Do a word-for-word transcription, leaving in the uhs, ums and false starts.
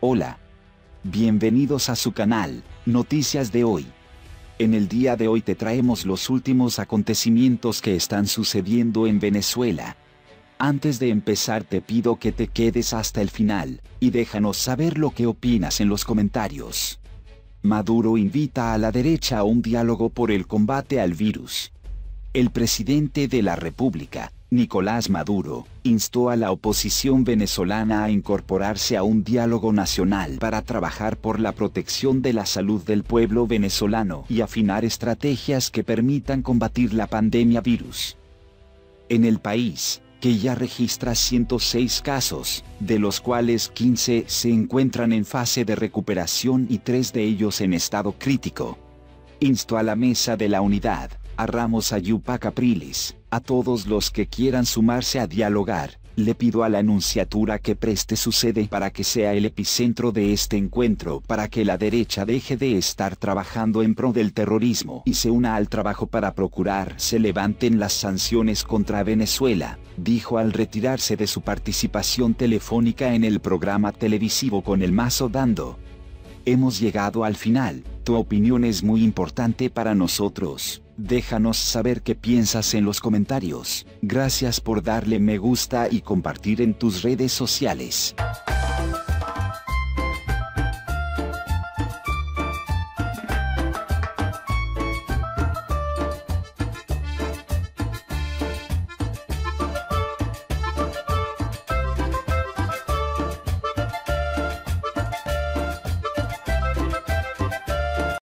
Hola. Bienvenidos a su canal, Noticias de Hoy. En el día de hoy te traemos los últimos acontecimientos que están sucediendo en Venezuela. Antes de empezar te pido que te quedes hasta el final, y déjanos saber lo que opinas en los comentarios. Maduro invita a la derecha a un diálogo por el combate al virus. El presidente de la República, Nicolás Maduro, instó a la oposición venezolana a incorporarse a un diálogo nacional para trabajar por la protección de la salud del pueblo venezolano y afinar estrategias que permitan combatir la pandemia virus. En el país, que ya registra ciento seis casos, de los cuales quince se encuentran en fase de recuperación y tres de ellos en estado crítico, instó a la Mesa de la Unidad, a Ramos Ayupa Capriles, a todos los que quieran sumarse a dialogar. Le pido a la Nunciatura que preste su sede para que sea el epicentro de este encuentro, para que la derecha deje de estar trabajando en pro del terrorismo y se una al trabajo para procurar se levanten las sanciones contra Venezuela, dijo al retirarse de su participación telefónica en el programa televisivo Con el Mazo Dando. Hemos llegado al final, tu opinión es muy importante para nosotros. Déjanos saber qué piensas en los comentarios. Gracias por darle me gusta y compartir en tus redes sociales.